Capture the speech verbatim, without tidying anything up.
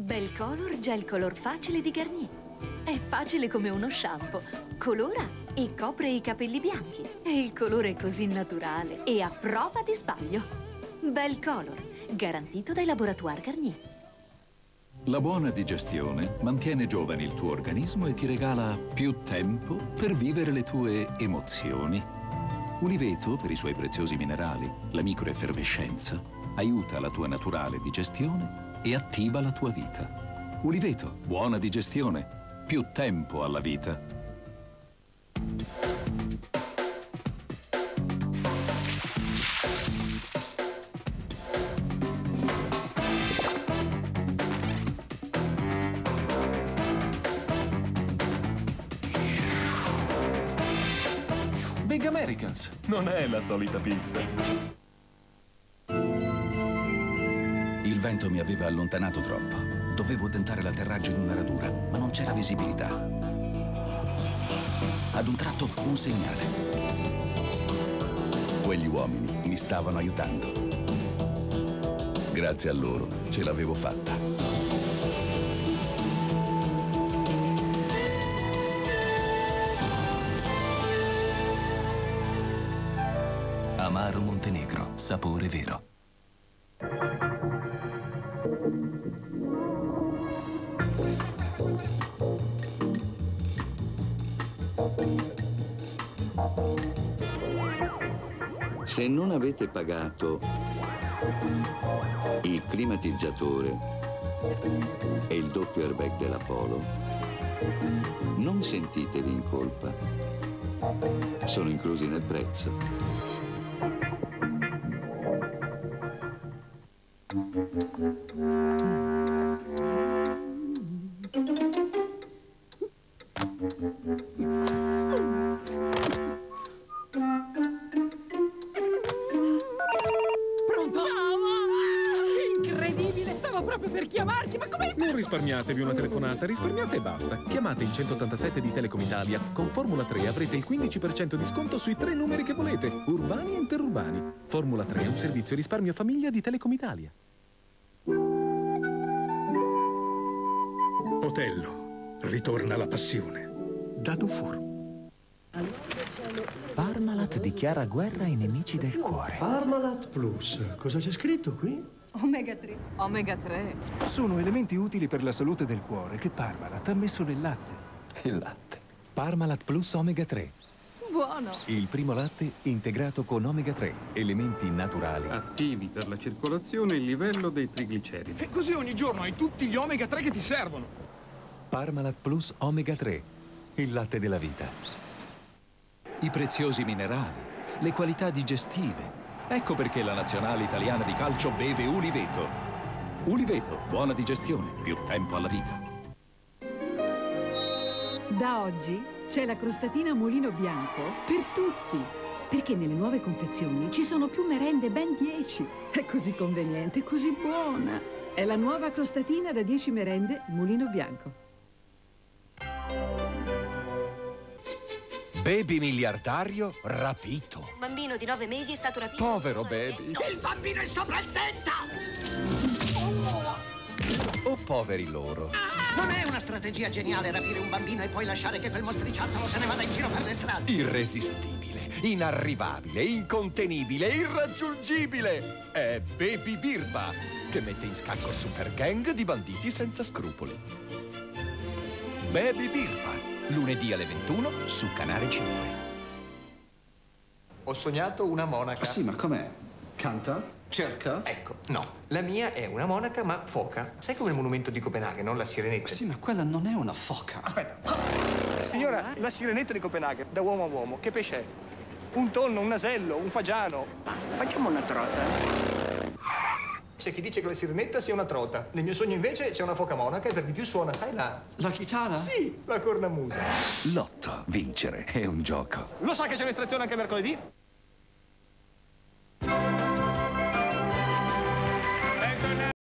Bel Color Gel Color Facile di Garnier. È facile come uno shampoo. Colora e copre i capelli bianchi. E il colore è così naturale e a prova di sbaglio. Bel Color, garantito dai Laboratoire Garnier. La buona digestione mantiene giovane il tuo organismo e ti regala più tempo per vivere le tue emozioni. Uliveto, per i suoi preziosi minerali, la microeffervescenza, aiuta la tua naturale digestione e attiva la tua vita. Uliveto, buona digestione, più tempo alla vita. Big Americans, non è la solita pizza. Il vento mi aveva allontanato troppo. Dovevo tentare l'atterraggio in una radura, ma non c'era visibilità. Ad un tratto, un segnale. Quegli uomini mi stavano aiutando. Grazie a loro ce l'avevo fatta. Amaro Montenegro, sapore vero. Se non avete pagato il climatizzatore e il doppio airbag della Polo, non sentitevi in colpa. Sono inclusi nel prezzo. Per chiamarti, ma come? Non risparmiatevi una telefonata, risparmiate e basta. Chiamate il centottantasette di Telecom Italia. Con Formula tre avrete il quindici per cento di sconto sui tre numeri che volete, urbani e interurbani. Formula tre è un servizio risparmio famiglia di Telecom Italia. Otello, ritorna la passione. Da Dufour. Parmalat dichiara guerra ai nemici del cuore. Parmalat Plus. Cosa c'è scritto qui? Omega tre. Omega tre. Sono elementi utili per la salute del cuore che Parmalat ha messo nel latte. Il latte. Parmalat Plus Omega tre. Buono. Il primo latte integrato con Omega tre. Elementi naturali. Attivi per la circolazione e il livello dei trigliceridi. E così ogni giorno hai tutti gli Omega tre che ti servono. Parmalat Plus Omega tre. Il latte della vita. I preziosi minerali, le qualità digestive. Ecco perché la nazionale italiana di calcio beve Uliveto. Uliveto, buona digestione, più tempo alla vita. Da oggi c'è la crostatina Mulino Bianco per tutti. Perché nelle nuove confezioni ci sono più merende, ben dieci. È così conveniente, così buona. È la nuova crostatina da dieci merende Mulino Bianco. Baby miliardario rapito. Un bambino di nove mesi è stato rapito. Povero baby. Il bambino è sopra il tetto! Oh, poveri loro. Non è una strategia geniale rapire un bambino e poi lasciare che quel mostriciattolo se ne vada in giro per le strade. Irresistibile, inarrivabile, incontenibile, irraggiungibile. È Baby Birba, che mette in scacco super gang di banditi senza scrupoli. Baby Birba. Lunedì alle ventuno su Canale cinque. Ho sognato una monaca. Ah, sì, ma com'è? Canta? Cerca? Ecco, no. La mia è una monaca, ma foca. Sai come il monumento di Copenaghen, non la sirenetta? Sì, ma quella non è una foca. Aspetta. Signora, la sirenetta di Copenaghen, da uomo a uomo, che pesce è? Un tonno, un nasello, un fagiano. Facciamo una trota. C'è chi dice che la sirenetta sia una trota. Nel mio sogno invece c'è una foca monaca e per di più suona, sai la... La chitarra? Sì, la cornamusa. Lotto, vincere, è un gioco. Lo sa che c'è un'estrazione anche mercoledì?